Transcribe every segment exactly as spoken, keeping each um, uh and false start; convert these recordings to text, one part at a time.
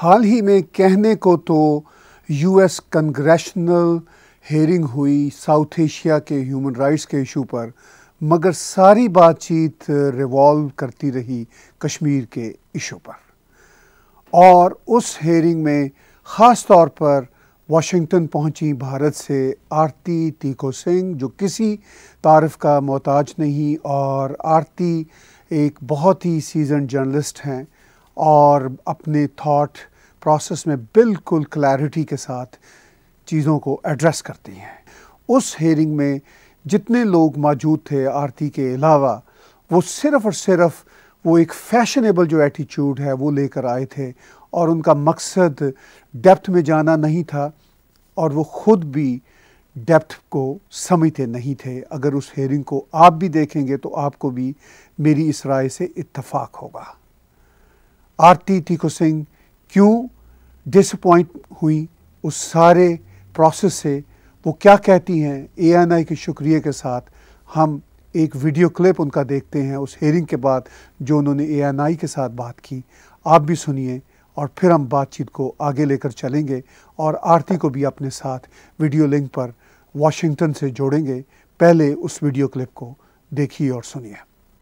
हाल ही में कहने को तो यूएस कॉन्ग्रेशनल हेयरिंग हुई साउथ एशिया के ह्यूमन राइट्स के इशू पर, मगर सारी बातचीत रिवॉल्व करती रही कश्मीर के इशू पर। और उस हेयरिंग में ख़ास तौर पर वाशिंगटन पहुंची भारत से आरती टीको सिंह, जो किसी तारीफ़ का मोहताज नहीं। और आरती एक बहुत ही सीजन जर्नलिस्ट हैं और अपने थॉट प्रोसेस में बिल्कुल क्लैरिटी के साथ चीज़ों को एड्रेस करती हैं। उस हेयरिंग में जितने लोग मौजूद थे आरती के अलावा, वो सिर्फ़ और सिर्फ वो एक फैशनेबल जो एटीट्यूड है वो लेकर आए थे और उनका मकसद डेप्थ में जाना नहीं था और वो ख़ुद भी डेप्थ को समझते नहीं थे। अगर उस हेयरिंग को आप भी देखेंगे तो आपको भी मेरी इस राय से इत्तफाक होगा। आरती टीको सिंह क्यों डिसअपॉइंट हुई उस सारे प्रोसेस से, वो क्या कहती हैं ए एन आई के शुक्रिया के साथ, हम एक वीडियो क्लिप उनका देखते हैं उस हेयरिंग के बाद जो उन्होंने ए एन आई के साथ बात की। आप भी सुनिए और फिर हम बातचीत को आगे लेकर चलेंगे और आरती को भी अपने साथ वीडियो लिंक पर वाशिंगटन से जोड़ेंगे। पहले उस वीडियो क्लिप को देखिए और सुनिए।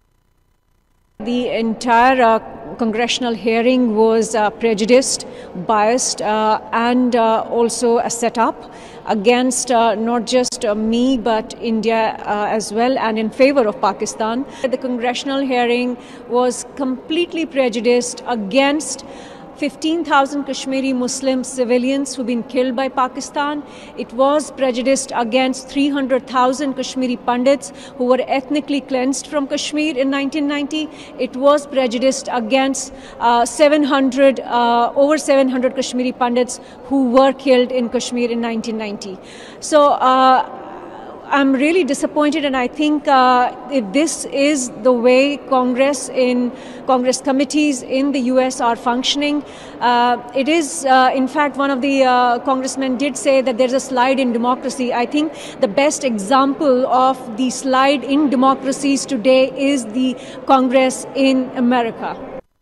The entire uh, congressional hearing was uh, prejudiced, biased, uh, and uh, also a setup against uh, not just uh, me but India uh, as well, and in favor of Pakistan. The congressional hearing was completely prejudiced against fifteen thousand Kashmiri Muslim civilians who've been killed by Pakistan. It was prejudiced against three hundred thousand Kashmiri Pandits who were ethnically cleansed from Kashmir in nineteen ninety. It was prejudiced against uh, seven hundred, uh, over seven hundred Kashmiri Pandits who were killed in Kashmir in nineteen ninety. So, uh, I'm really disappointed, and I think uh, if this is the way Congress in Congress committees in the U S are functioning, uh, it is uh, in fact one of the uh, congressmen did say that there's a slide in democracy. I think the best example of the slide in democracies today is the Congress in America.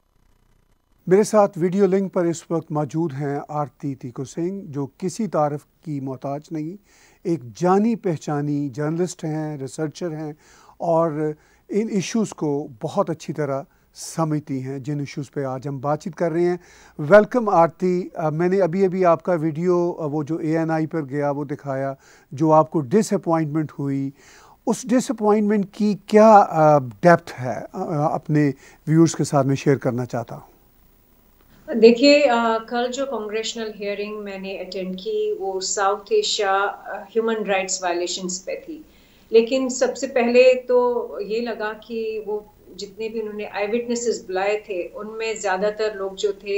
मेरे साथ video link पर इस वक्त मौजूद हैं आरती टीको सिंह, जो किसी तारीफ की मोहताज नहीं, एक जानी पहचानी जर्नलिस्ट हैं, रिसर्चर हैं और इन इश्यूज़ को बहुत अच्छी तरह समझती हैं, जिन इश्यूज़ पे आज हम बातचीत कर रहे हैं। वेलकम आरती। मैंने अभी अभी आपका वीडियो वो जो ए एन आई पर गया वो दिखाया, जो आपको डिसअपॉइंटमेंट हुई। उस डिसअपॉइंटमेंट की क्या डेप्थ है अपने व्यूअर्स के साथ में शेयर करना चाहता हूँ। देखिए, कल जो कॉन्ग्रेशनल हियरिंग मैंने अटेंड की वो South Asia human rights violations पे थी, लेकिन सबसे पहले तो ये लगा कि वो जितने भी उन्होंने आई विटनेसेस बुलाए थे उनमें ज़्यादातर लोग जो थे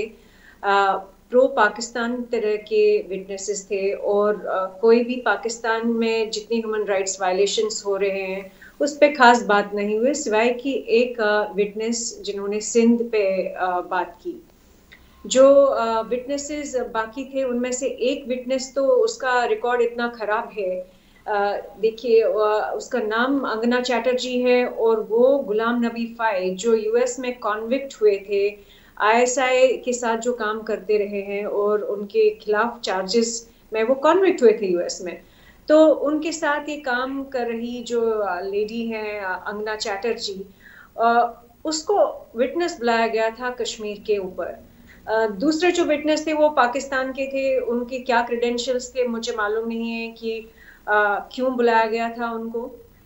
प्रो पाकिस्तान तरह के विटनेसेस थे और आ, कोई भी पाकिस्तान में जितनी ह्यूमन राइट्स वायलेशंस हो रहे हैं उस पर खास बात नहीं हुई, सिवाय कि एक विटनेस जिन्होंने सिंध पे आ, बात की। जो विटनेसेस uh, बाकी थे उनमें से एक विटनेस तो उसका रिकॉर्ड इतना खराब है। uh, देखिए, uh, उसका नाम अंगना चैटर्जी है और वो गुलाम नबी फाई जो यूएस में कॉन्विक्ट हुए थे, आईएसआई के साथ जो काम करते रहे हैं और उनके खिलाफ चार्जेस में वो कॉन्विक्ट हुए थे यूएस में, तो उनके साथ ये काम कर रही जो लेडी हैं अंगना चैटर्जी, uh, उसको विटनेस बुलाया गया था कश्मीर के ऊपर। Uh, दूसरे जो विटनेस थे वो पाकिस्तान के थे, उनके क्या क्रेडेंशियल्स थे मुझे मालूम नहीं है कि uh, क्यों बुलाया गया था उनको।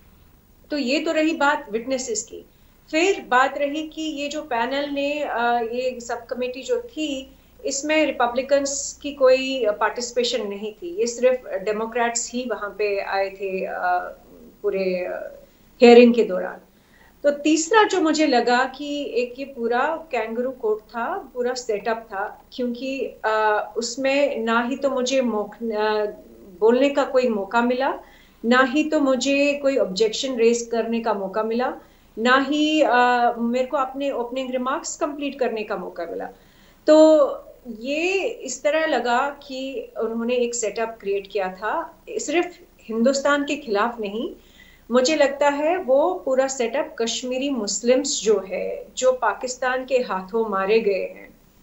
तो ये तो रही बात विटनेसेस की। फिर बात रही कि ये जो पैनल ने uh, ये सब कमेटी जो थी इसमें रिपब्लिकन्स की कोई पार्टिसिपेशन नहीं थी, ये सिर्फ डेमोक्रेट्स ही वहाँ पे आए थे uh, पूरे हियरिंग के दौरान। तो तीसरा जो मुझे लगा कि एक ये पूरा कैंगरू कोर्ट था, पूरा सेटअप था, क्योंकि आ, उसमें ना ही तो मुझे बोलने का कोई मौका मिला, ना ही तो मुझे कोई ऑब्जेक्शन रेज करने का मौका मिला, ना ही आ, मेरे को अपने ओपनिंग रिमार्क्स कंप्लीट करने का मौका मिला। तो ये इस तरह लगा कि उन्होंने एक सेटअप क्रिएट किया था, सिर्फ हिंदुस्तान के खिलाफ नहीं, मुझे लगता है वो पूरा सेटअप कश्मीरी मुस्लिम्स जो है जो पाकिस्तान के हाथों मारे गए हैं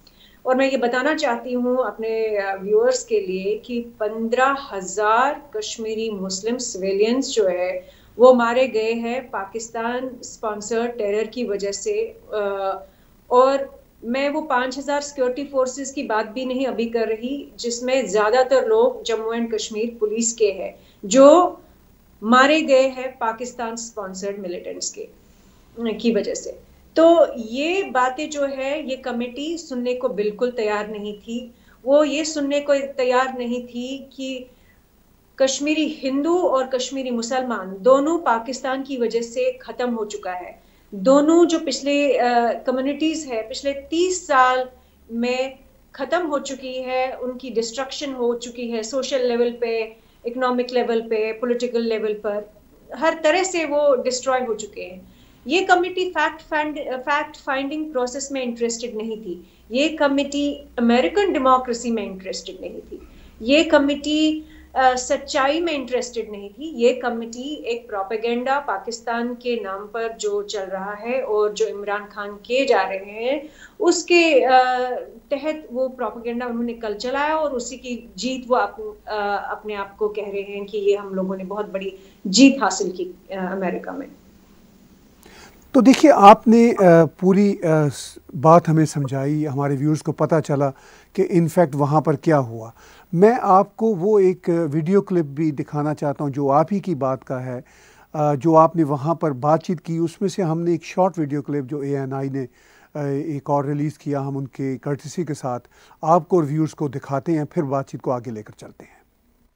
और मैं ये बताना चाहती हूँ अपने व्यूअर्स के लिए कि पंद्रह हजार कश्मीरी मुस्लिम सिविलियंस जो है वो मारे गए हैं पाकिस्तान स्पॉन्सर्ड टेरर की वजह से। और मैं वो पाँच हजार सिक्योरिटी फोर्सेस की बात भी नहीं अभी कर रही, जिसमें ज्यादातर लोग जम्मू एंड कश्मीर पुलिस के हैं जो मारे गए हैं पाकिस्तान स्पॉन्सर्ड मिलिटेंट्स के की वजह से। तो ये बातें जो है ये कमेटी सुनने को बिल्कुल तैयार नहीं थी। वो ये सुनने को तैयार नहीं थी कि कश्मीरी हिंदू और कश्मीरी मुसलमान दोनों पाकिस्तान की वजह से खत्म हो चुका है। दोनों जो पिछले कम्युनिटीज है पिछले तीस साल में खत्म हो चुकी है, उनकी डिस्ट्रक्शन हो चुकी है, सोशल लेवल पे, इकोनॉमिक लेवल पे, पॉलिटिकल लेवल पर, हर तरह से वो डिस्ट्रॉय हो चुके हैं। ये committee fact find fact finding process में इंटरेस्टेड नहीं थी। ये कमेटी अमेरिकन डेमोक्रेसी में इंटरेस्टेड नहीं थी। ये कमेटी uh, सच्चाई में इंटरेस्टेड नहीं थी। ये कमेटी एक प्रोपेगेंडा पाकिस्तान के नाम पर जो चल रहा है और जो इमरान खान किए जा रहे हैं उसके uh, तहत वो प्रोपेगेंडा उन्होंने कल चलाया और उसी की जीत वो अप, uh, अपने आप को कह रहे हैं कि ये हम लोगों ने बहुत बड़ी जीत हासिल की uh, अमेरिका में। तो देखिए, आपने पूरी बात हमें समझाई, हमारे व्यूअर्स को पता चला कि इनफैक्ट वहाँ पर क्या हुआ। मैं आपको वो एक वीडियो क्लिप भी दिखाना चाहता हूँ जो आप ही की बात का है, जो आपने वहाँ पर बातचीत की। उसमें से हमने एक शॉर्ट वीडियो क्लिप जो ए एन आई ने एक और रिलीज़ किया, हम उनके कर्टसी के साथ आपको और व्यूअर्स को दिखाते हैं, फिर बातचीत को आगे लेकर चलते हैं।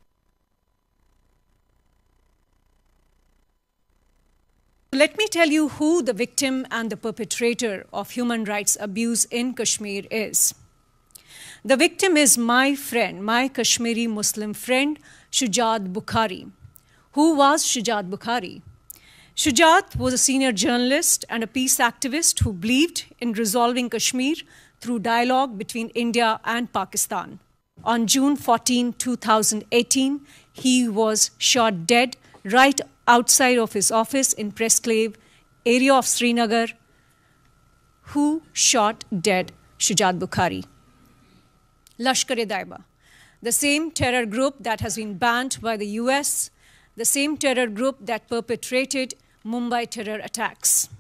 Let me tell you who the victim and the perpetrator of human rights abuse in Kashmir is. The victim is my friend, my Kashmiri Muslim friend, Shujat Bukhari. Who was Shujat Bukhari? Shujat was a senior journalist and a peace activist who believed in resolving Kashmir through dialogue between India and Pakistan. On June fourteenth, two thousand eighteen, he was shot dead right outside of his office in Pressclave area of Srinagar. Who shot dead Shujat Bukhari? Lashkar-e-Taiba, the same terror group that has been banned by the U S, the same terror group that perpetrated Mumbai terror attacks.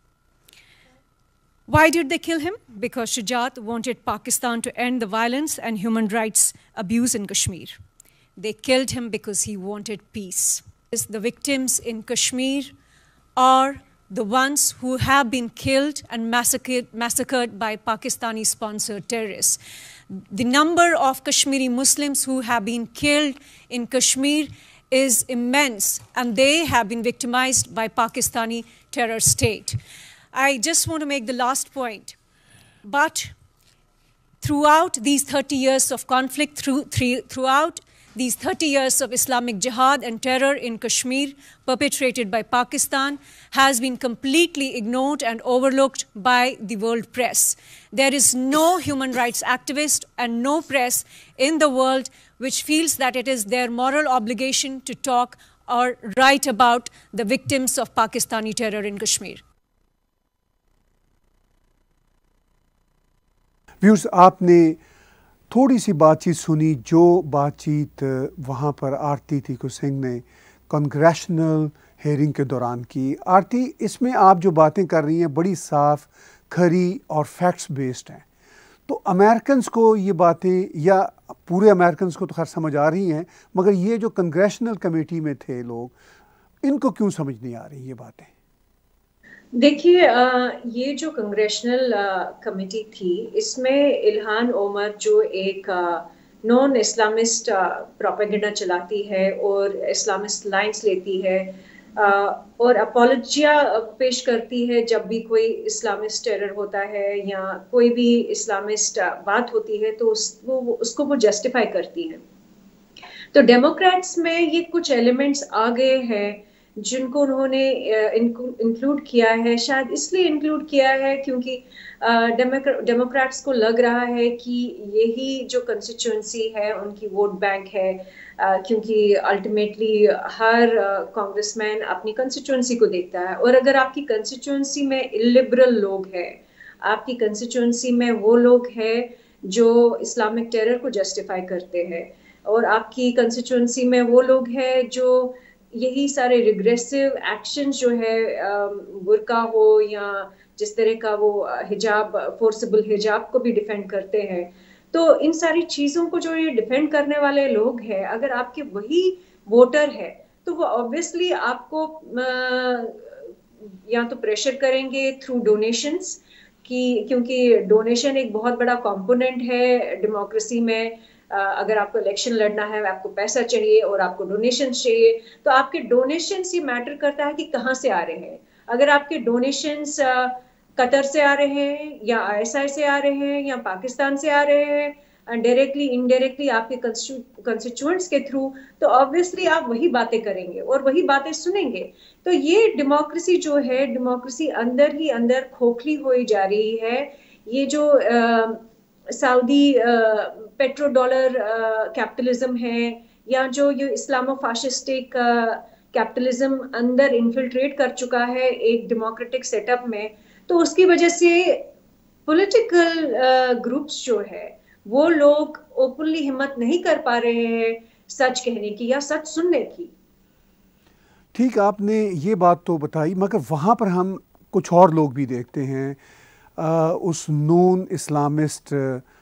Why did they kill him? Because Shujat wanted Pakistan to end the violence and human rights abuse in Kashmir. They killed him because he wanted peace. The victims in Kashmir are the ones who have been killed and massacred, massacred by Pakistani-sponsored terrorists. The number of Kashmiri Muslims who have been killed in Kashmir is immense, and they have been victimized by Pakistani terror state. I just want to make the last point. But throughout these thirty years of conflict, through, throughout these thirty years of Islamic jihad and terror in Kashmir perpetrated by Pakistan has been completely ignored and overlooked by the world press. There is no human rights activist and no press in the world which feels that it is their moral obligation to talk or write about the victims of Pakistani terror in Kashmir. Viewers, आपने थोड़ी सी बातचीत सुनी जो बातचीत वहाँ पर आरती तीको सिंह ने congressional hearing के दौरान की। आरती, इसमें आप जो बातें कर रही हैं बड़ी साफ, खरी और फैक्ट्स बेस्ड हैं। तो अमेरिकन्स को ये बातें, या पूरे अमेरिकन्स को तो खैर समझ आ रही हैं, मगर ये जो कांग्रेशनल कमेटी में थे लोग, इनको क्यों समझ नहीं आ रही ये बातें? देखिए, ये जो कांग्रेशनल कमेटी थी, इसमें इल्हान ओमर जो एक नॉन इस्लामिस्ट प्रोपेगेंडा चलाती है और इस्लामिस्ट लाइन्स लेती है और अपॉलजिया पेश करती है जब भी कोई इस्लामिस्ट टेरर होता है या कोई भी इस्लामिस्ट बात होती है, तो उस, वो उसको वो जस्टिफाई करती है। तो डेमोक्रेट्स में ये कुछ एलिमेंट्स आ गए हैं जिनको उन्होंने इंक्लूड किया है। शायद इसलिए इंक्लूड किया है क्योंकि डेमोक्रेट्स को लग रहा है कि यही जो कंस्टिट्यूएंसी है उनकी वोट बैंक है, क्योंकि अल्टीमेटली हर कांग्रेसमैन अपनी कंस्टिट्यूएंसी को देखता है। और अगर आपकी कंस्टिट्यूएंसी में इलिबरल लोग हैं, आपकी कंस्टिट्यूएंसी में वो लोग हैं जो इस्लामिक टेरर को जस्टिफाई करते हैं, और आपकी कंस्टिट्यूंसी में वो लोग हैं जो यही सारे रिग्रेसिव एक्शन जो है, बुर्का हो या जिस तरह का वो हिजाब, फोर्सेबल हिजाब को भी डिफेंड करते हैं। तो इन सारी चीजों को जो ये डिफेंड करने वाले लोग हैं, अगर आपके वही वोटर है तो वो ऑब्वियसली आपको या तो प्रेशर करेंगे थ्रू डोनेशंस, कि क्योंकि डोनेशन एक बहुत बड़ा कंपोनेंट है डेमोक्रेसी में। अगर आपको इलेक्शन लड़ना है, आपको पैसा चाहिए और आपको डोनेशन चाहिए, तो आपके डोनेशंस, ये मैटर करता है कि कहाँ से आ रहे हैं। अगर आपके डोनेशंस कतर से आ रहे हैं या आईएसआई से आ रहे हैं या पाकिस्तान से आ रहे हैं, डायरेक्टली इनडायरेक्टली आपके कंस्टिट्यूएंट्स के थ्रू, तो ऑब्वियसली आप वही बातें करेंगे और वही बातें सुनेंगे। तो ये डेमोक्रेसी जो है, डेमोक्रेसी अंदर ही अंदर खोखली हुई जा रही है। ये जो आ, सऊदी पेट्रो डॉलर कैपिटलिज्म है, या जो ये इस्लामो फाशिस्टिक कैपिटलिज्म अंदर इन्फिल्ट्रेट कर चुका है एक डेमोक्रेटिक सेटअप में, तो उसकी वजह से पॉलिटिकल ग्रुप्स जो है वो लोग ओपनली हिम्मत नहीं कर पा रहे हैं सच कहने की या सच सुनने की। ठीक, आपने ये बात तो बताई, मगर वहाँ पर हम कुछ और लोग भी देखते हैं, आ, उस नून इस्लामिस्ट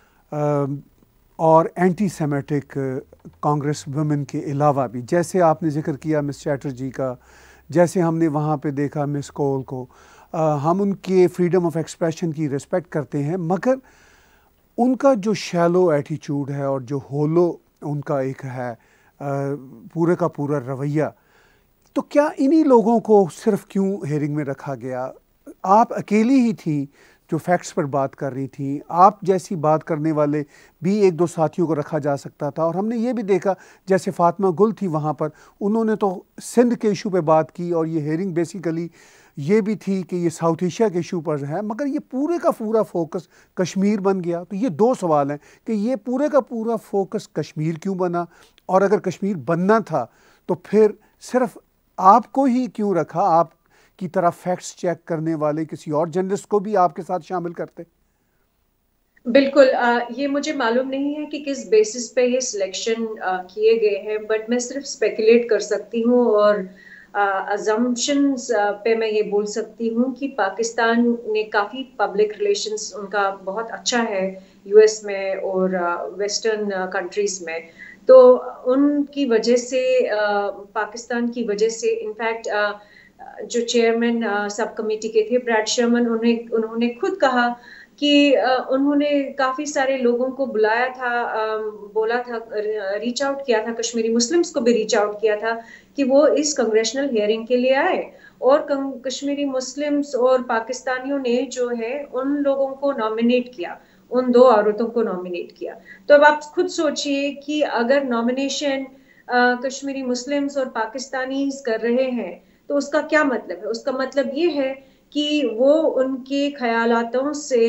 और एंटी सेमेटिक कांग्रेस वुमेन के अलावा भी, जैसे आपने जिक्र किया मिस चैटर्जी का, जैसे हमने वहाँ पे देखा मिस कोल को, आ, हम उनके फ्रीडम ऑफ एक्सप्रेशन की रिस्पेक्ट करते हैं, मगर उनका जो शैलो एटीट्यूड है और जो होलो उनका एक है पूरे का पूरा रवैया, तो क्या इन्हीं लोगों को सिर्फ क्यों हेयरिंग में रखा गया? आप अकेली ही थी जो फैक्ट्स पर बात कर रही थी, आप जैसी बात करने वाले भी एक दो साथियों को रखा जा सकता था। और हमने ये भी देखा, जैसे फातिमा गुल थी वहाँ पर, उन्होंने तो सिंध के इशू पे बात की, और ये हेयरिंग बेसिकली ये भी थी कि ये साउथ एशिया के इशू पर है, मगर ये पूरे का पूरा फोकस कश्मीर बन गया। तो ये दो सवाल हैं कि ये पूरे का पूरा फोकस कश्मीर क्यों बना, और अगर कश्मीर बनना था तो फिर सिर्फ आपको ही क्यों रखा? आप की तरह फैक्ट्स चेक करने वाले किसी और जर्नलिस्ट को भी आपके साथ शामिल करते? बिल्कुल, आ, ये मुझे मालूम नहीं है कि किस बेसिस पे ये सिलेक्शन किए गए हैं, बट मैं सिर्फ स्पेकुलेट कर सकती हूँ और अजम्पशंस पे मैं ये बोल सकती हूँ कि पाकिस्तान ने काफ़ी पब्लिक रिलेशंस उनका बहुत अच्छा है यूएस में और वेस्टर्न कंट्रीज में, तो उनकी वजह से पाकिस्तान की वजह से इनफैक्ट जो चेयरमैन सब कमेटी के थे ब्रैड शर्मन, उन्हें उन्होंने खुद कहा कि उन्होंने काफ़ी सारे लोगों को बुलाया था, बोला था, रीच आउट किया था, कश्मीरी मुस्लिम्स को भी रीच आउट किया था कि वो इस कांग्रेशनल हियरिंग के लिए आए, और कश्मीरी मुस्लिम्स और पाकिस्तानियों ने जो है उन लोगों को नॉमिनेट किया, उन दो औरतों को नॉमिनेट किया। तो अब आप खुद सोचिए कि अगर नॉमिनेशन कश्मीरी मुस्लिम्स और पाकिस्तानी कर रहे हैं तो उसका क्या मतलब है? उसका मतलब ये है कि वो उनके ख्यालातों से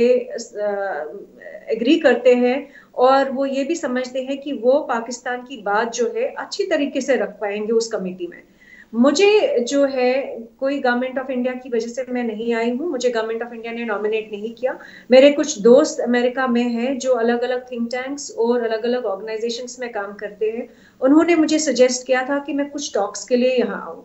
एग्री करते हैं और वो ये भी समझते हैं कि वो पाकिस्तान की बात जो है अच्छी तरीके से रख पाएंगे उस कमेटी में। मुझे जो है कोई गवर्नमेंट ऑफ इंडिया की वजह से मैं नहीं आई हूँ, मुझे गवर्नमेंट ऑफ इंडिया ने नॉमिनेट नहीं किया। मेरे कुछ दोस्त अमेरिका में हैं जो अलग अलग थिंक टैंक्स और अलग अलग ऑर्गेनाइजेशंस में काम करते हैं, उन्होंने मुझे सजेस्ट किया था कि मैं कुछ टॉक्स के लिए यहाँ आऊँ।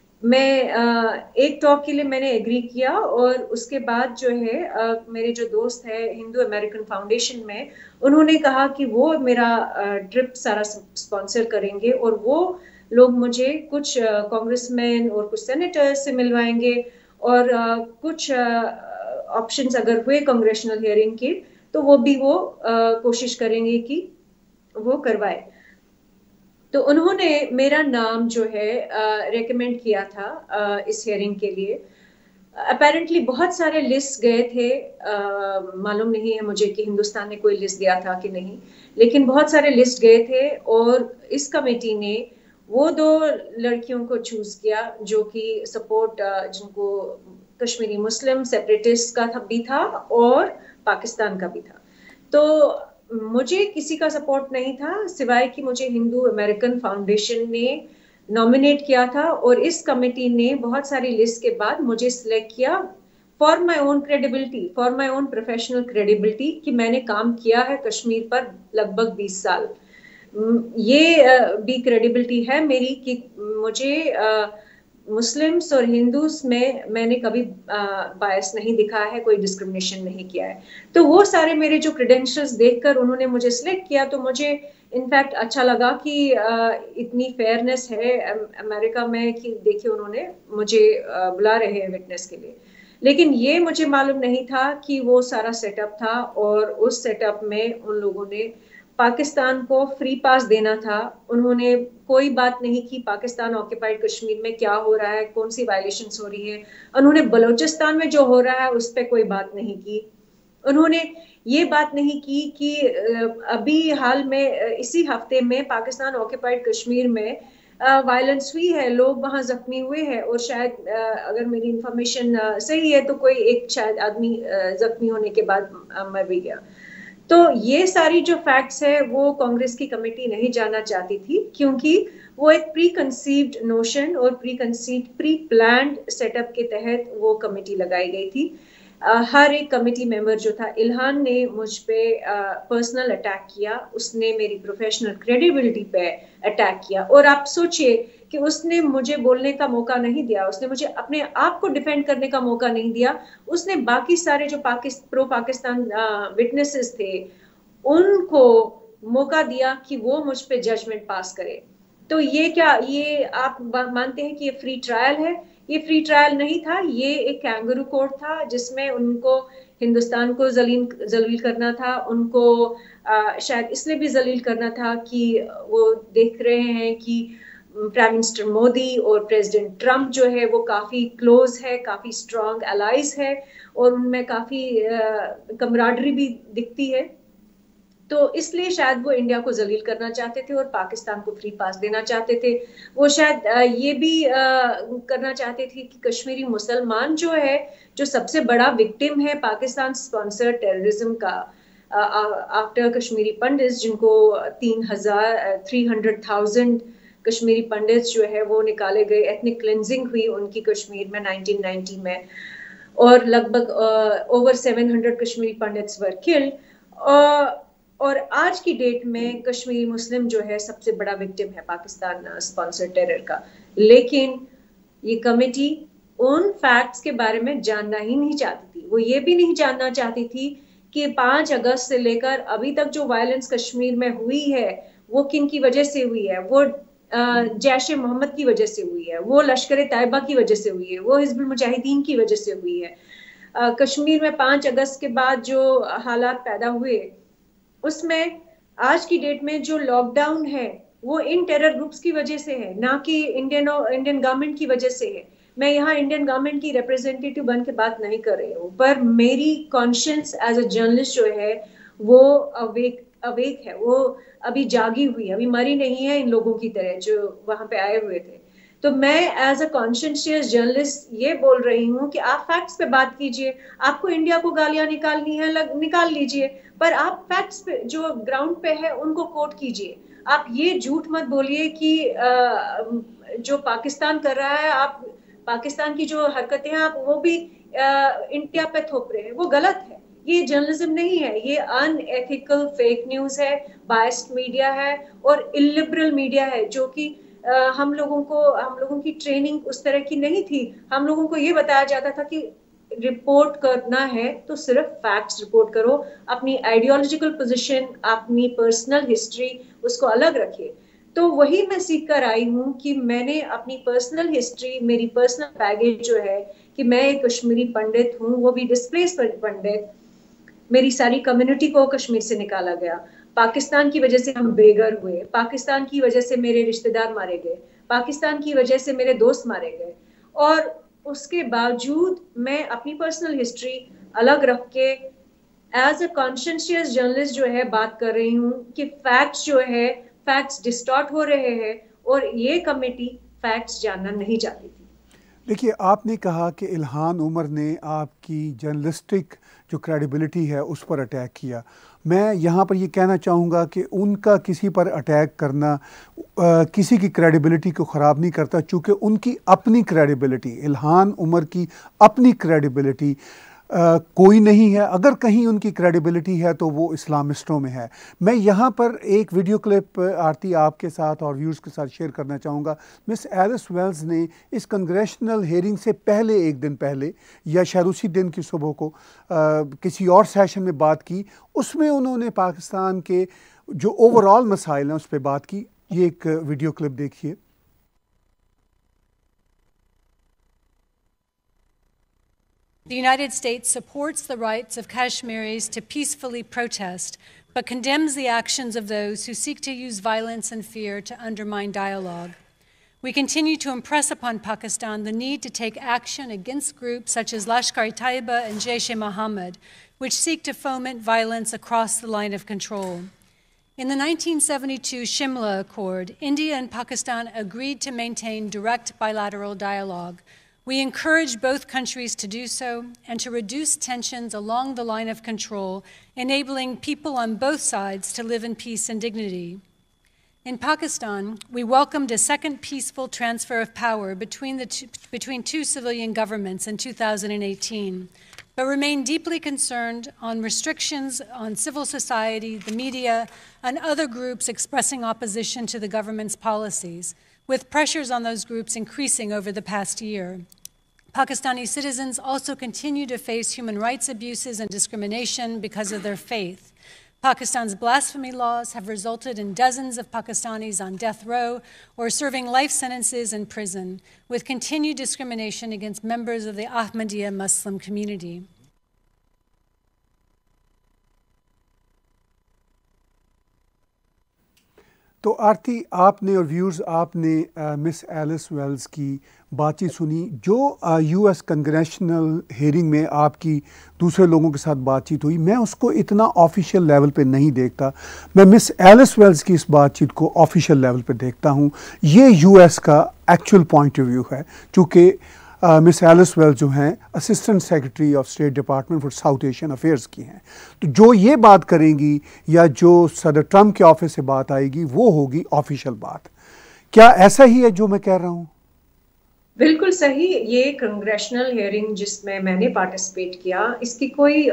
मैं एक टॉक के लिए मैंने एग्री किया, और उसके बाद जो है मेरे जो दोस्त है हिंदू अमेरिकन फाउंडेशन में, उन्होंने कहा कि वो मेरा ट्रिप सारा स्पॉन्सर करेंगे और वो लोग मुझे कुछ कांग्रेसमैन और कुछ सेनेटर्स से मिलवाएंगे, और कुछ ऑप्शंस अगर हुए कांग्रेशनल हियरिंग के तो वो भी वो कोशिश करेंगे कि वो करवाए। तो उन्होंने मेरा नाम जो है रेकमेंड किया था आ, इस हियरिंग के लिए। अपेरेंटली बहुत सारे लिस्ट गए थे, आ, मालूम नहीं है मुझे कि हिंदुस्तान ने कोई लिस्ट दिया था कि नहीं, लेकिन बहुत सारे लिस्ट गए थे, और इस कमेटी ने वो दो लड़कियों को चूज किया जो कि सपोर्ट, जिनको कश्मीरी मुस्लिम सेपरेटिस्ट का भी था और पाकिस्तान का भी था। तो मुझे किसी का सपोर्ट नहीं था सिवाय कि मुझे हिंदू अमेरिकन फाउंडेशन ने नॉमिनेट किया था, और इस कमेटी ने बहुत सारी लिस्ट के बाद मुझे सिलेक्ट किया for my own credibility, for my own professional credibility, कि मैंने काम किया है कश्मीर पर लगभग बीस साल। ये भी क्रेडिबिलिटी है मेरी कि मुझे मुस्लिम्स और हिंदूस में मैंने कभी बायस नहीं दिखा है, कोई डिस्क्रिमिनेशन नहीं किया है। तो वो सारे मेरे जो क्रेडेंशियल्स देखकर उन्होंने मुझे सिलेक्ट किया, तो मुझे इनफैक्ट अच्छा लगा कि आ, इतनी फेयरनेस है अमेरिका में कि देखिए उन्होंने मुझे बुला रहे हैं विटनेस के लिए। लेकिन ये मुझे मालूम नहीं था कि वो सारा सेटअप था, और उस सेटअप में उन लोगों ने पाकिस्तान को फ्री पास देना था। उन्होंने कोई बात नहीं की पाकिस्तान ऑक्यूपाइड कश्मीर में क्या हो रहा है, कौन सी वायलेशंस हो रही है। उन्होंने बलूचिस्तान में जो हो रहा है उस पर कोई बात नहीं की। उन्होंने ये बात नहीं की कि अभी हाल में इसी हफ्ते में पाकिस्तान ऑक्यूपाइड कश्मीर में वायलेंस हुई है, लोग वहां जख्मी हुए हैं, और शायद अगर मेरी इंफॉर्मेशन सही है तो कोई एक शायद आदमी जख्मी होने के बाद मर भी गया। तो ये सारी जो फैक्ट्स है वो कांग्रेस की कमेटी नहीं जानना चाहती थी, क्योंकि वो एक प्री कंसीव्ड नोशन और preconceived preplanned setup के तहत वो कमेटी लगाई गई थी। Uh, हर एक कमेटी मेंबर जो था, इल्हान ने मुझ पे पर्सनल uh, अटैक किया, उसने मेरी प्रोफेशनल क्रेडिबिलिटी पे अटैक किया। और आप सोचिए कि उसने मुझे बोलने का मौका नहीं दिया, उसने मुझे अपने आप को डिफेंड करने का मौका नहीं दिया। उसने बाकी सारे जो पाकिस्तान प्रो पाकिस्तान विटनेसेस थे उनको मौका दिया कि वो मुझ पे जजमेंट पास करे। तो ये क्या, ये आप मानते हैं कि ये फ्री ट्रायल है? ये फ्री ट्रायल नहीं था, ये एक कैंगरू कोर्ट था जिसमें उनको हिंदुस्तान को जलील जलील करना था, उनको आ, शायद इसलिए भी जलील करना था कि वो देख रहे हैं कि प्राइम मिनिस्टर मोदी और प्रेसिडेंट ट्रम्प जो है वो काफ़ी क्लोज है, काफ़ी स्ट्रॉन्ग एलाइज है, और उनमें काफ़ी कमराडरी भी दिखती है। तो इसलिए शायद वो इंडिया को जलील करना चाहते थे और पाकिस्तान को फ्री पास देना चाहते थे। वो शायद ये भी करना चाहते थे कि कश्मीरी मुसलमान जो है, जो सबसे बड़ा विक्टिम है पाकिस्तान स्पॉन्सर्ड टेररिज्म का, आफ्टर कश्मीरी पंडित्स, जिनको तीन हजार three hundred thousand Kashmiri Pandits जो है वो निकाले गए, एथनिक क्लिनजिंग हुई उनकी कश्मीर में नाइनटीन नाइंटी में, और लगभग over seven hundred Kashmiri Pandits were killed. और आज की डेट में कश्मीरी मुस्लिम जो है सबसे बड़ा विक्टिम है पाकिस्तान स्पॉन्सर्ड टेरर का। लेकिन ये कमेटी उन फैक्ट्स के बारे में जानना ही नहीं चाहती थी। वो ये भी नहीं जानना चाहती थी कि पाँच अगस्त से लेकर अभी तक जो वायलेंस कश्मीर में हुई है वो किन की वजह से हुई है। वो जैश ए मोहम्मद की वजह से हुई है, वो लश्कर तैयबा की वजह से हुई है, वो हिजबुल मुजाहिदीन की वजह से हुई है। आ, कश्मीर में पाँच अगस्त के बाद जो हालात पैदा हुए, उसमें आज की डेट में जो लॉकडाउन है वो इन टेरर ग्रुप्स की वजह से है, ना कि इंडियन इंडियन गवर्नमेंट की वजह से है। मैं यहाँ इंडियन गवर्नमेंट की रिप्रेजेंटेटिव बन के बात नहीं कर रही हूँ, पर मेरी कॉन्शियंस एज अ जर्नलिस्ट जो है वो अवेक अवेक है, वो अभी जागी हुई है, अभी मरी नहीं है इन लोगों की तरह जो वहां पे आए हुए थे। तो मैं एज अ कॉन्शियस जर्नलिस्ट ये बोल रही हूँ कि आप फैक्ट्स पे बात कीजिए। आपको इंडिया को गालियां निकालनी है, लग, निकाल लीजिए, पर आप फैक्ट्स पे जो ग्राउंड पे है उनको कोट कीजिए। आप ये झूठ मत बोलिए कि आ, जो पाकिस्तान कर रहा है, आप पाकिस्तान की जो हरकतें हैं आप वो भी आ, इंडिया पे थोप रहे हैं, वो गलत है। ये जर्नलिज्म नहीं है, ये अनएथिकल फेक न्यूज है, बायस्ड मीडिया है और इलिबरल मीडिया है, जो कि Uh, हम लोगों को हम लोगों की ट्रेनिंग उस तरह की नहीं थी। हम लोगों को ये बताया जाता था कि रिपोर्ट करना है तो सिर्फ फैक्ट्स रिपोर्ट करो, अपनी आइडियोलॉजिकल पोजीशन, अपनी पर्सनल हिस्ट्री उसको अलग रखिए। तो वही मैं सीख कर आई हूँ कि मैंने अपनी पर्सनल हिस्ट्री, मेरी पर्सनल बैगेज जो है कि मैं एक कश्मीरी पंडित हूँ, वो भी डिस्प्लेस पंडित, मेरी सारी कम्युनिटी को कश्मीर से निकाला गया, पाकिस्तान की वजह से हम बेघर हुए, पाकिस्तान की वजह से मेरे रिश्तेदार मारे गए, पाकिस्तान की वजह से मेरे दोस्त मारे गए, और उसके बावजूद मैं अपनी पर्सनल हिस्ट्री अलग रख के एज अ कॉन्शियस जर्नलिस्ट जो है बात कर रही हूँ कि फैक्ट्स जो है, फैक्ट्स डिस्टॉर्ट हो रहे हैं, और ये कमेटी फैक्ट्स जानना नहीं चाहती थी। देखिए, आपने कहा कि इल्हान उमर ने आपकी जर्नलिस्टिक जो क्रेडिबिलिटी है उस पर अटैक किया, मैं यहाँ पर ये कहना चाहूँगा कि उनका किसी पर अटैक करना आ, किसी की क्रेडिबिलिटी को ख़राब नहीं करता, चूँकि उनकी अपनी क्रेडिबिलिटी, इल्हान उमर की अपनी क्रेडिबिलिटी Uh, कोई नहीं है। अगर कहीं उनकी क्रेडिबिलिटी है तो वो इस्लामिस्टों में है। मैं यहाँ पर एक वीडियो क्लिप आरती आपके साथ और व्यूज़ के साथ शेयर करना चाहूँगा। मिस एलिस वेल्स ने इस कंग्रेशनल हेयरिंग से पहले, एक दिन पहले या शायद उसी दिन की सुबह को आ, किसी और सेशन में बात की। उसमें उन्होंने पाकिस्तान के जो ओवरऑल मसाइल हैं उस पर बात की। ये एक वीडियो क्लिप देखिए। The United States supports the rights of Kashmiris to peacefully protest, but condemns the actions of those who seek to use violence and fear to undermine dialogue. We continue to impress upon Pakistan the need to take action against groups such as Lashkar-e-Taiba and Jaish-e-Mohammed, which seek to foment violence across the line of control. In the nineteen seventy-two Shimla Accord, India and Pakistan agreed to maintain direct bilateral dialogue. We encourage both countries to do so and to reduce tensions along the line of control, enabling people on both sides to live in peace and dignity. In Pakistan, we welcomed a second peaceful transfer of power between, the two, between two civilian governments in two thousand eighteen, but remain deeply concerned on restrictions on civil society, the media, and other groups expressing opposition to the government's policies, with pressures on those groups increasing over the past year. Pakistani citizens also continue to face human rights abuses and discrimination because of their faith. Pakistan's blasphemy laws have resulted in dozens of Pakistanis on death row or serving life sentences in prison, with continued discrimination against members of the Ahmadiyya Muslim community. तो आरती, आपने और views आपने miss Alice Wales की बातचीत सुनी, जो US कंग्रेशनल hearing में आपकी दूसरे लोगों के साथ बातचीत हुई। मैं उसको इतना ऑफिशियल लेवल पे नहीं देखता, मैं मिस एलिस वेल्स की इस बातचीत को ऑफिशियल लेवल पे देखता हूँ। ये यूएस का एक्चुअल पॉइंट ऑफ व्यू है, चूँकि मिस एलिस वेल्स जो हैं assistant secretary of state department for South Asian affairs की हैं। तो जो ये बात करेंगी या जो सदर ट्रम्प के ऑफिस से बात आएगी वो होगी ऑफिशियल बात। क्या ऐसा ही है जो मैं कह रहा हूँ? बिल्कुल सही। ये कांग्रेशनल हियरिंग जिसमें मैंने पार्टिसिपेट किया, इसकी कोई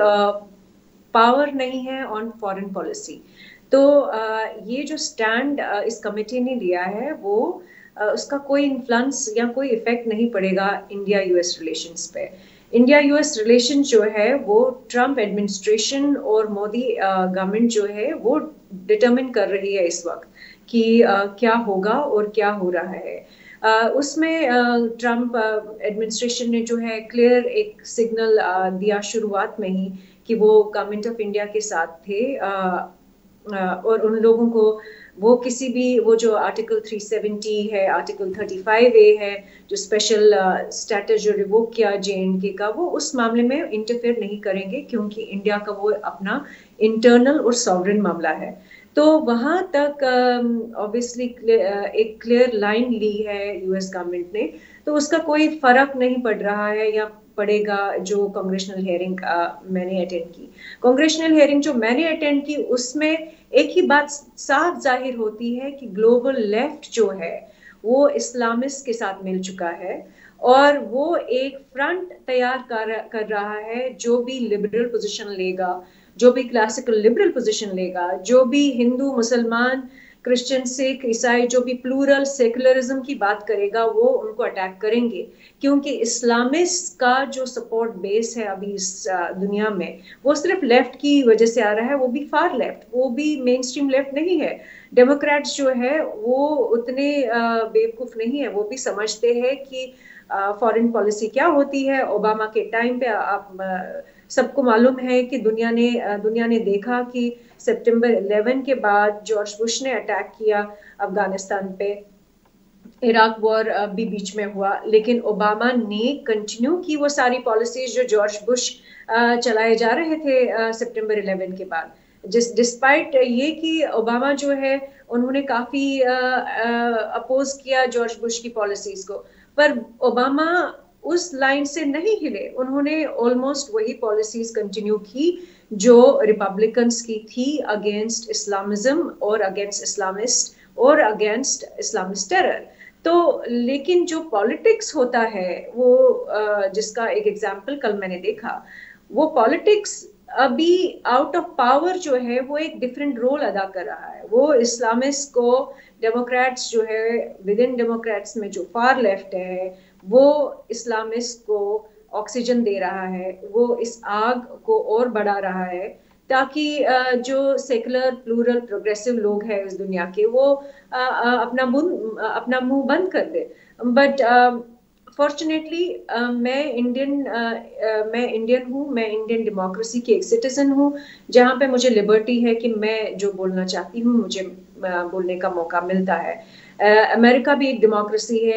पावर नहीं है ऑन फॉरेन पॉलिसी। तो uh, ये जो स्टैंड uh, इस कमेटी ने लिया है वो uh, उसका कोई इन्फ्लुएंस या कोई इफेक्ट नहीं पड़ेगा इंडिया यूएस रिलेशंस पे। इंडिया यूएस रिलेशन जो है वो ट्रम्प एडमिनिस्ट्रेशन और मोदी गवर्नमेंट uh, जो है वो डिटरमिन कर रही है इस वक्त कि uh, क्या होगा और क्या हो रहा है। Uh, उसमें ट्रम्प uh, एडमिनिस्ट्रेशन ने जो है क्लियर एक सिग्नल uh, दिया शुरुआत में ही कि वो गवर्नमेंट ऑफ इंडिया के साथ थे, uh, uh, और उन लोगों को वो किसी भी वो जो आर्टिकल तीन सौ सत्तर है, आर्टिकल पैंतीस ए है, जो स्पेशल स्टेटस uh, जो रिवोक किया जे एंड के का, वो उस मामले में इंटरफेयर नहीं करेंगे क्योंकि इंडिया का वो अपना इंटरनल और सॉवरेन मामला है। तो वहाँ तक ऑब्वियसली uh, uh, एक क्लियर लाइन ली है यूएस गवर्नमेंट ने, तो उसका कोई फर्क नहीं पड़ रहा है या पड़ेगा जो कांग्रेशनल हियरिंग uh, मैंने अटेंड की। कांग्रेशनल हियरिंग जो मैंने अटेंड की उसमें एक ही बात साफ जाहिर होती है कि ग्लोबल लेफ्ट जो है वो इस्लामिस्ट के साथ मिल चुका है और वो एक फ्रंट तैयार कर, कर रहा है। जो भी लिबरल पोजीशन लेगा, जो भी क्लासिकल लिबरल पोजीशन लेगा, जो भी हिंदू मुसलमान क्रिश्चियन सिख ईसाई जो भी प्लूरल सेकुलरिज्म की बात करेगा वो उनको अटैक करेंगे, क्योंकि इस्लामिस्ट का जो सपोर्ट बेस है अभी इस दुनिया में वो सिर्फ लेफ्ट की वजह से आ रहा है, वो भी फार लेफ्ट, वो भी मेन स्ट्रीम लेफ्ट नहीं है। डेमोक्रेट्स जो है वो उतने बेवकूफ नहीं है, वो भी समझते हैं कि फॉरेन पॉलिसी क्या होती है। ओबामा के टाइम पे आप सबको मालूम है कि दुनिया ने दुनिया ने देखा कि सितंबर ग्यारह के बाद जॉर्ज बुश ने अटैक किया अफगानिस्तान पे, इराक वॉर भी बीच में हुआ, लेकिन ओबामा ने कंटिन्यू की वो सारी पॉलिसीज जो जॉर्ज बुश चलाए जा रहे थे सितंबर ग्यारह के बाद। जिस डिस्पाइट ये कि ओबामा जो है उन्होंने काफी अपोज किया जॉर्ज बुश की पॉलिसीज को, पर ओबामा उस लाइन से नहीं हिले। उन्होंने ऑलमोस्ट वही पॉलिसीज कंटिन्यू की जो रिपब्लिकन्स की थी अगेंस्ट इस्लामिज्म और अगेंस्ट इस्लामिस्ट और अगेंस्ट इस्लामिस्ट टेरर। तो लेकिन जो पॉलिटिक्स होता है वो जिसका एक एग्जाम्पल कल मैंने देखा, वो पॉलिटिक्स अभी आउट ऑफ पावर जो है वो एक डिफरेंट रोल अदा कर रहा है। वो इस्लामिस्ट को डेमोक्रेट्स जो है विद इन डेमोक्रेट्स में जो फार लेफ्ट है वो इस्लामिस्ट को ऑक्सीजन दे रहा है, वो इस आग को और बढ़ा रहा है ताकि जो सेकुलर प्लूरल प्रोग्रेसिव लोग हैं इस दुनिया के वो अपना मुंह अपना मुंह बंद कर दे। बट फॉर्चुनेटली मैं इंडियन मैं इंडियन हूँ, मैं इंडियन डेमोक्रेसी की एक सिटीजन हूँ जहाँ पे मुझे लिबर्टी है कि मैं जो बोलना चाहती हूँ मुझे बोलने का मौका मिलता है। अमेरिका भी एक डेमोक्रेसी है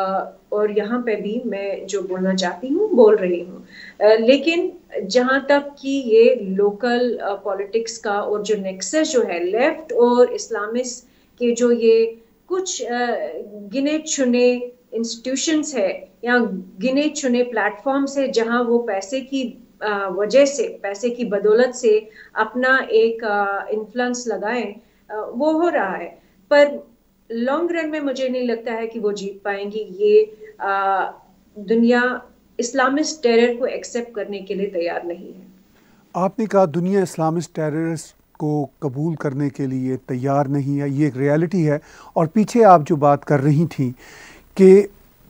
और यहाँ पे भी मैं जो बोलना चाहती हूँ बोल रही हूँ। लेकिन जहाँ तक कि ये लोकल पॉलिटिक्स का और जो नेक्सस जो है लेफ्ट और इस्लामिस्ट के जो ये कुछ गिने चुने इंस्टीट्यूशंस है या गिने चुने प्लेटफॉर्म्स है जहाँ वो पैसे की वजह से, पैसे की बदौलत से अपना एक इन्फ्लुएंस लगाएं, वो हो रहा है। पर लॉन्ग रन में मुझे नहीं लगता है कि वो जीत पाएंगी। ये आ, दुनिया इस्लामिस्ट टेरर को एक्सेप्ट करने के लिए तैयार नहीं है। आपने कहा दुनिया इस्लामिस्ट टेररिस्ट को कबूल करने के लिए तैयार नहीं है, ये एक रियलिटी है। और पीछे आप जो बात कर रही थी कि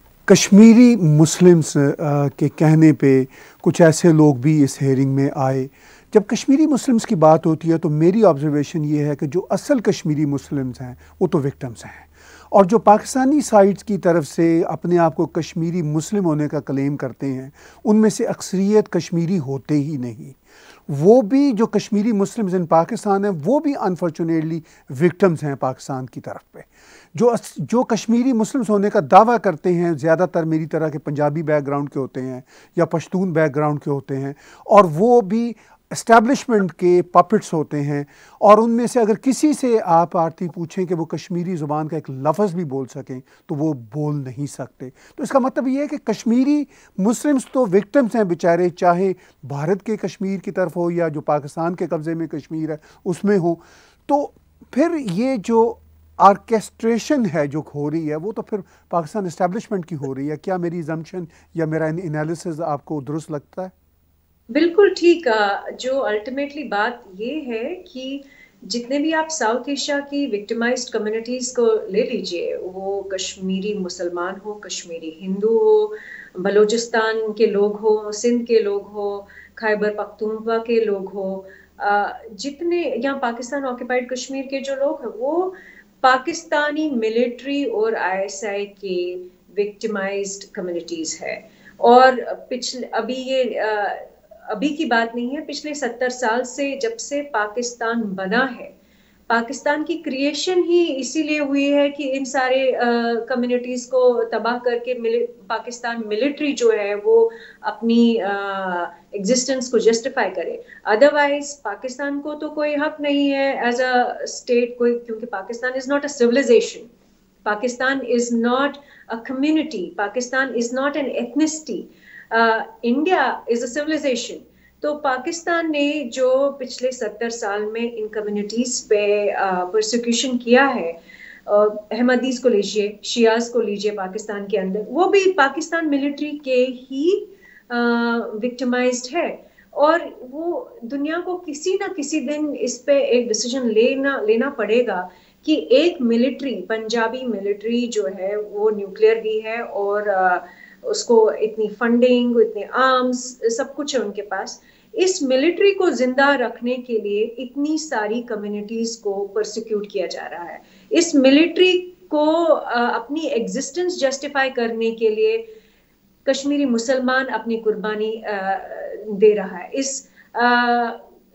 कश्मीरी मुस्लिम्स के कहने पे कुछ ऐसे लोग भी इस हेयरिंग में आए। जब कश्मीरी मुस्लिम्स की बात होती है तो मेरी ऑब्जर्वेशन ये है कि जो असल कश्मीरी मुस्लिम्स हैं वो तो विक्टिम्स हैं, और जो पाकिस्तानी साइड्स की तरफ से अपने आप को कश्मीरी मुस्लिम होने का क्लेम करते हैं उनमें से अक्सरियत कश्मीरी होते ही नहीं। वो भी जो कश्मीरी मुस्लिम्स इन पाकिस्तान हैं वो भी अनफॉर्चुनेटली विक्टिम्स हैं पाकिस्तान की तरफ पे। जो जो कश्मीरी मुस्लिम्स होने का दावा करते हैं ज़्यादातर मेरी तरह के पंजाबी बैकग्राउंड के होते हैं या पश्तून बैकग्राउंड के होते हैं, और वो भी एस्टैब्लिशमेंट के पपेट्स होते हैं। और उनमें से अगर किसी से आप आरती पूछें कि वो कश्मीरी ज़ुबान का एक लफ्ज़ भी बोल सकें तो वो बोल नहीं सकते। तो इसका मतलब ये है कि कश्मीरी मुस्लिम्स तो विक्टिम्स हैं बेचारे, चाहे भारत के कश्मीर की तरफ हो या जो पाकिस्तान के कब्ज़े में कश्मीर है उसमें हो। तो फिर ये जो आर्केस्ट्रेशन है जो हो रही है वो तो फिर पाकिस्तान एस्टैब्लिशमेंट की हो रही है। क्या मेरी जम्पशन या मेरा एनालिसिस आपको दुरुस्त लगता है? बिल्कुल ठीक। जो अल्टीमेटली बात ये है कि जितने भी आप साउथ एशिया की विक्टिमाइज्ड कम्युनिटीज़ को ले लीजिए, वो कश्मीरी मुसलमान हो, कश्मीरी हिंदू हो, बलूचिस्तान के लोग हो, सिंध के लोग हो, खैबर पख्तूनख्वा के लोग हो, जितने यहाँ पाकिस्तान ऑक्यूपाइड कश्मीर के जो लोग हैं वो पाकिस्तानी मिलिट्री और आईएसआई के विक्टिमाइज्ड कम्युनिटीज़ है। और पिछले अभी ये अभी की बात नहीं है, पिछले सत्तर साल से जब से पाकिस्तान बना है, पाकिस्तान की क्रिएशन ही इसीलिए हुई है कि इन सारे कम्युनिटीज को तबाह करके मिल, पाकिस्तान मिलिट्री जो है वो अपनी एग्जिस्टेंस को जस्टिफाई करे। अदरवाइज पाकिस्तान को तो कोई हक नहीं है एज अ स्टेट कोई, क्योंकि Pakistan is not a civilization, Pakistan is not a community, Pakistan is not an ethnicity, India is a civilization. तो पाकिस्तान ने जो पिछले सत्तर साल में इन कम्युनिटीज पे परसिक्यूशन uh, किया है, अहमदीज को लीजिए, शियाज को लीजिए पाकिस्तान के अंदर, वो भी पाकिस्तान मिलिट्री के ही विक्टिमाइज्ड uh, है। और वो दुनिया को किसी ना किसी दिन इस पे एक डिसीजन लेना लेना पड़ेगा कि एक मिलिट्री, पंजाबी मिलिट्री जो है वो न्यूक्लियर भी है और uh, उसको इतनी फंडिंग, इतने आर्म्स, सब कुछ है उनके पास। इस मिलिट्री को जिंदा रखने के लिए इतनी सारी कम्युनिटीज को परसिक्यूट किया जा रहा है। इस मिलिट्री को अपनी एग्जिस्टेंस जस्टिफाई करने के लिए कश्मीरी मुसलमान अपनी कुर्बानी दे रहा है। इस आ,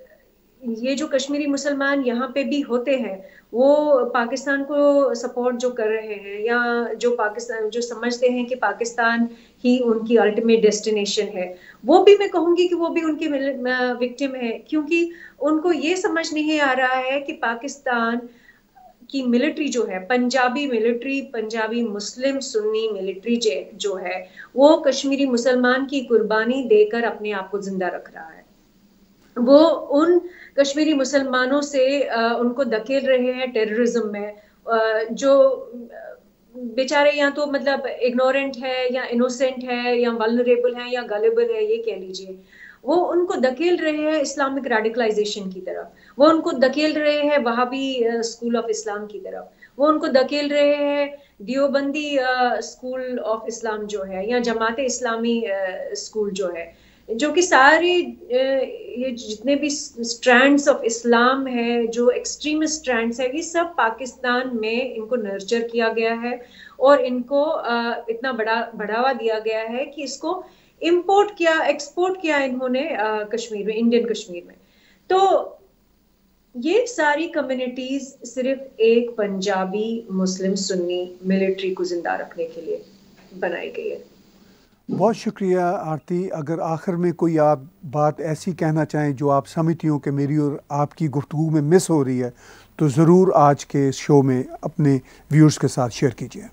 ये जो कश्मीरी मुसलमान यहाँ पे भी होते हैं वो पाकिस्तान को सपोर्ट जो कर रहे हैं या जो पाकिस्तान जो समझते हैं कि पाकिस्तान ही उनकी अल्टीमेट डेस्टिनेशन है, वो भी मैं कहूँगी कि वो भी उनके विक्टिम है, क्योंकि उनको ये समझ नहीं आ रहा है कि पाकिस्तान की मिलिट्री जो है, पंजाबी मिलिट्री, पंजाबी मुस्लिम सुन्नी मिलिट्री जो है वो कश्मीरी मुसलमान की कुर्बानी देकर अपने आप को जिंदा रख रहा है। वो उन कश्मीरी मुसलमानों से उनको धकेल रहे हैं टेररिज्म में, जो बेचारे या तो मतलब इग्नोरेंट है या इनोसेंट है या वल्नरेबल है या गलेबल है, ये कह लीजिए। वो उनको धकेल रहे हैं इस्लामिक रेडिकलाइजेशन की तरफ, वो उनको धकेल रहे हैं वहाबी स्कूल ऑफ इस्लाम की तरफ, वो उनको धकेल रहे हैं दियोबंदी स्कूल ऑफ इस्लाम जो है, या जमात इस्लामी स्कूल जो है, जो कि सारे ये जितने भी स्ट्रैंड्स ऑफ इस्लाम है, जो एक्सट्रीमिस्ट स्ट्रैंड्स है, ये सब पाकिस्तान में इनको नर्चर किया गया है और इनको इतना बड़ा बढ़ावा दिया गया है कि इसको इंपोर्ट किया, एक्सपोर्ट किया इन्होंने कश्मीर में, इंडियन कश्मीर में। तो ये सारी कम्युनिटीज सिर्फ एक पंजाबी मुस्लिम सुन्नी मिलिट्री को जिंदा रखने के लिए बनाई गई है। बहुत शुक्रिया आरती। अगर आखिर में कोई आप बात ऐसी कहना चाहें जो आप समझती हो कि मेरी और आपकी गुफ्तगू में मिस हो रही है, तो ज़रूर आज के शो में अपने व्यूअर्स के साथ शेयर कीजिए।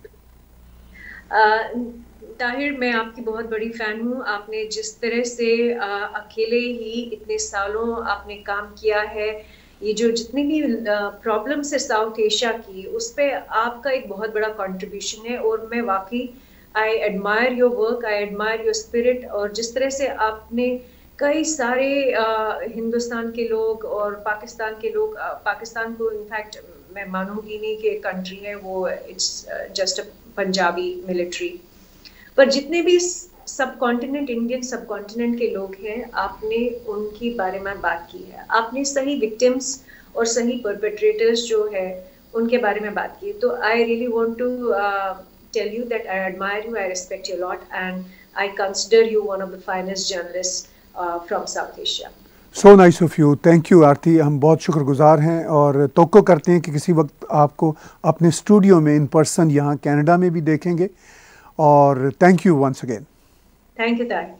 ताहिर, मैं आपकी बहुत बड़ी फ़ैन हूँ। आपने जिस तरह से आ, अकेले ही इतने सालों आपने काम किया है, ये जो जितनी भी प्रॉब्लम्स है साउथ एशिया की, उस पर आपका एक बहुत बड़ा कंट्रीब्यूशन है और मैं वाकई I admire your work, I admire your spirit. और जिस तरह से आपने कई सारे uh, हिंदुस्तान के लोग और पाकिस्तान के लोग, uh, पाकिस्तान को इनफैक्ट मैं मानूंगी नहीं कि एक कंट्री है, वो it's just a Punjabi military, पर जितने भी सब कॉन्टिनेंट, इंडियन सब कॉन्टिनेंट के लोग हैं, आपने उनकी बारे में बात की है, आपने सही विक्टिम्स और सही परपेट्रेटर्स जो है उनके बारे में बात की। तो I really want to tell you that I admire you, I respect you a lot, and I consider you one of the finest journalists uh, from South Asia. So nice of you. Thank you Aarti. हम बहुत शुक्रगुजार हैं और तवक्को करते हैं कि किसी वक्त आपको अपने स्टूडियो में इन पर्सन यहाँ कनाडा में भी देखेंगे। और thank you once again. Thank you तार।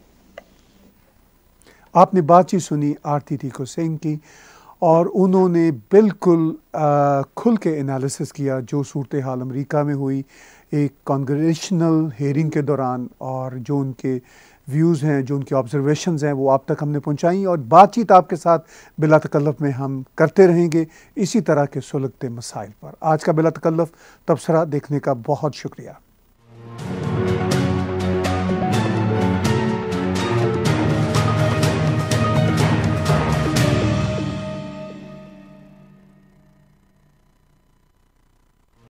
आपने बातचीत सुनी आरती टीको सिंह की, और उन्होंने बिल्कुल आ, खुल के एनालिसिस किया जो सूरत हाल अमरीका में हुई एक कॉन्ग्रेशनल हेयरिंग के दौरान, और जो उनके व्यूज़ हैं, जो उनके ऑब्जर्वेशंस हैं, वो आप तक हमने पहुंचाई। और बातचीत आपके साथ बिला तकल्लुफ़ में हम करते रहेंगे इसी तरह के सुलगते मसाइल पर। आज का बिला तकल्लुफ़ तबसरा देखने का बहुत शुक्रिया।